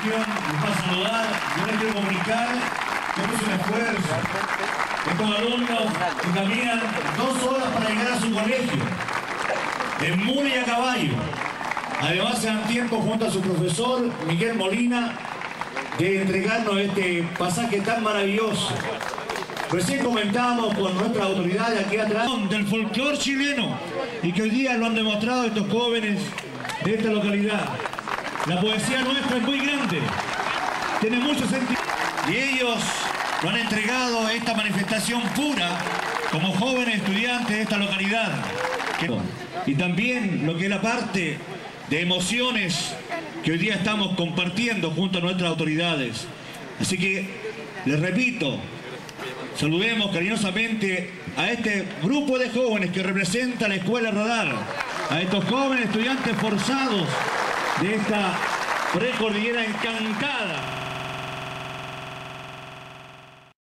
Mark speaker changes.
Speaker 1: cuestión les va a saludar. Yo les quiero comunicar que es un esfuerzo. Estos alumnos que caminan 2 horas para llegar a su colegio, en mula y a caballo. Además se dan tiempo junto a su profesor, Miguel Molina, de entregarnos este pasaje tan maravilloso. Recién comentábamos con nuestras autoridades aquí atrás del folclore chileno y que hoy día lo han demostrado estos jóvenes de esta localidad. La poesía nuestra es muy grande, tiene mucho sentido. Y ellos lo han entregado a esta manifestación pura como jóvenes estudiantes de esta localidad. Y también lo que es la parte de emociones que hoy día estamos compartiendo junto a nuestras autoridades. Así que, les repito, saludemos cariñosamente a este grupo de jóvenes que representa la Escuela Radar, a estos jóvenes estudiantes forzados de esta precordillera encantada.